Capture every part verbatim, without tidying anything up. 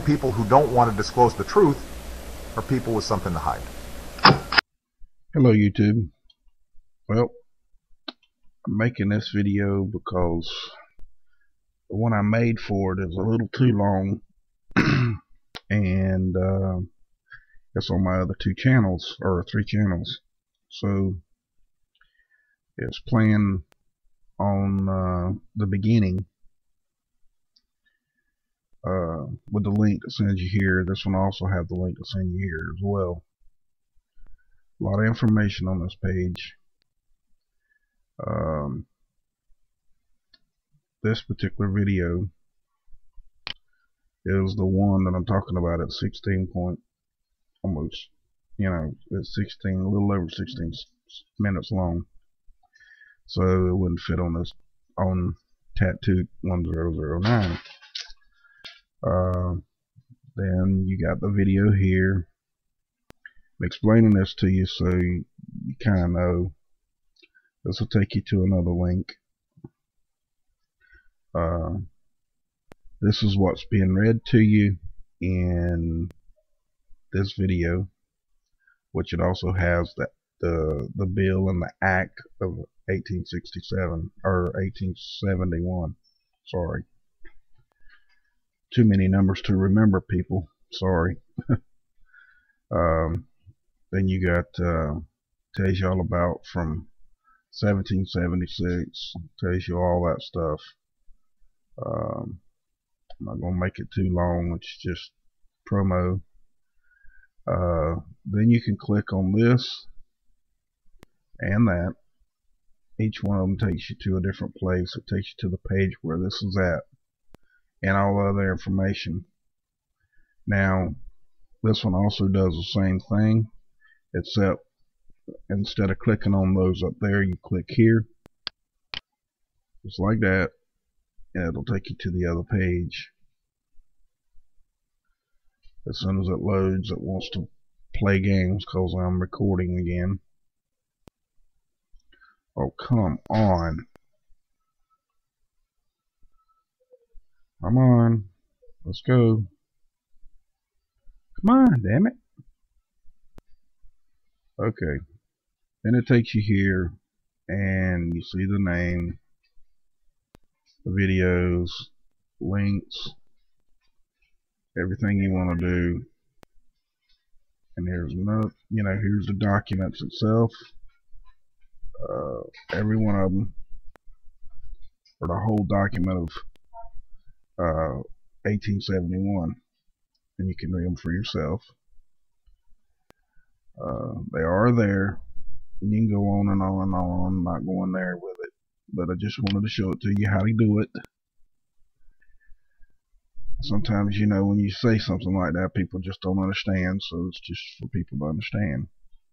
people who don't want to disclose the truth are people with something to hide. Hello YouTube. Well, I'm making this video because the one I made for it is a little too long and uh, it's on my other two channels, or three channels, so it's playing on uh, the beginning uh, with the link that sends you here. This one also have the link to send you here as well. A lot of information on this page. Um, this particular video is the one that I'm talking about at sixteen point, almost, you know, it's sixteen, a little over sixteen minutes long. So it wouldn't fit on this, on Tattoo one zero zero nine. Uh, then you got the video here. I'm explaining this to you so you, you kind of know. This will take you to another link. Uh, this is what's being read to you in this video, which it also has that the the bill and the act of eighteen sixty-seven or eighteen seventy-one. Sorry, too many numbers to remember, people. Sorry. um, then you got uh, tells you all about from seventeen seventy-six. Tells you all that stuff. Um, I'm not gonna make it too long. It's just promo. Uh, then you can click on this and that. Each one of them takes you to a different place. It takes you to the page where this is at and all the other information. Now this one also does the same thing, except instead of clicking on those up there, you click here just like that, and it'll take you to the other page. As soon as it loads, it wants to play games because I'm recording again. Oh, come on. Come on. Let's go. Come on, damn it. Okay. Then it takes you here, and you see the name, the videos, links, everything you want to do. And here's another, you know, here's the documents itself. Uh, every one of them, or the whole document of uh, eighteen seventy-one, and you can read them for yourself. Uh, they are there, and you can go on and on and on. I'm not going there with it, but I just wanted to show it to you how to do it. Sometimes, you know, when you say something like that, people just don't understand, so it's just for people to understand.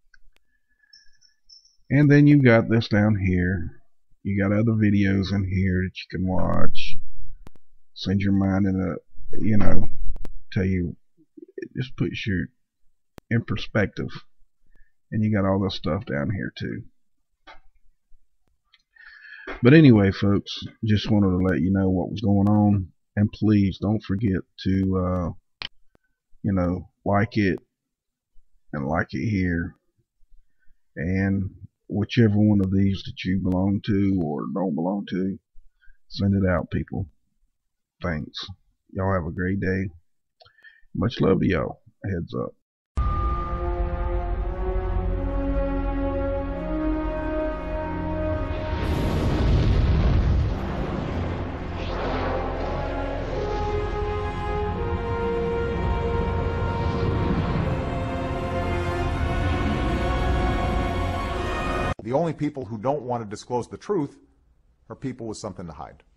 And then you got this down here. You got other videos in here that you can watch. Send your mind in a, you know, tell you, it just puts you in perspective. And you got all this stuff down here too. But anyway, folks, just wanted to let you know what was going on. And please don't forget to, uh, you know, like it and like it here. And whichever one of these that you belong to or don't belong to, send it out, people. Thanks. Y'all have a great day. Much love to y'all. Heads up. The only people who don't want to disclose the truth are people with something to hide.